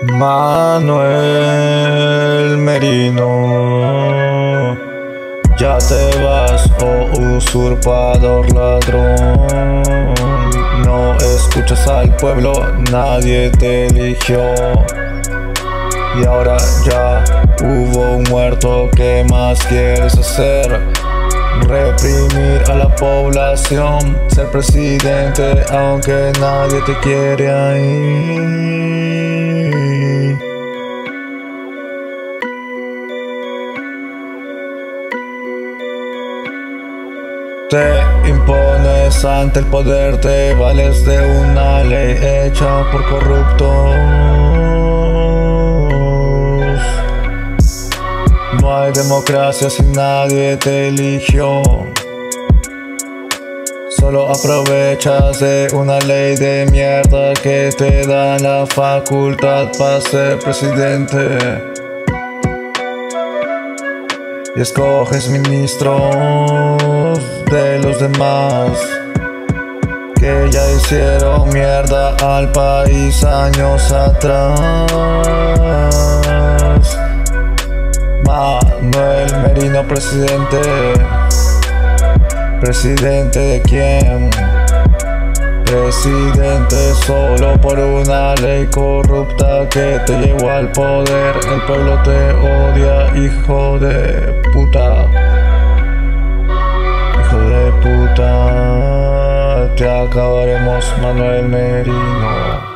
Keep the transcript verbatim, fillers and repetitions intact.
Manuel Merino, ya te vas, oh usurpador ladrón. No escuchas al pueblo, nadie te eligió. Y ahora ya hubo un muerto, ¿qué más quieres hacer? Reprimir a la población, ser presidente aunque nadie te quiere ahí. Te impones ante el poder, te vales de una ley hecha por corruptos. No hay democracia si nadie te eligió. Solo aprovechas de una ley de mierda que te da la facultad para ser presidente. Y escoges ministros de los demás que ya hicieron mierda al país años atrás. Manuel Merino, presidente. ¿Presidente de quién? Presidente solo por una ley corrupta que te llevó al poder. El pueblo te odia, hijo de puta. Hijo de puta. Te acabaremos, Manuel Merino.